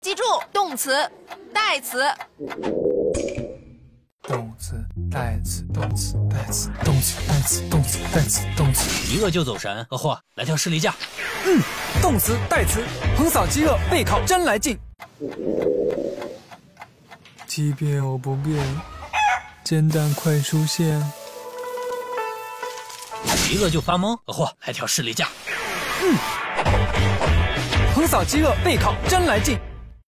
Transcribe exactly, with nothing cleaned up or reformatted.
记住动词、代词。 动词、代词、动词、代词、动词、代词、动词、代词、动词。 一饿就走神，阿货来跳士力架。 嗯，动词、代词，横扫饥饿，背靠真来劲。即便我不变，煎蛋快出现。 一饿就发懵，阿货来跳士力架。 嗯，横扫饥饿，背靠真来劲。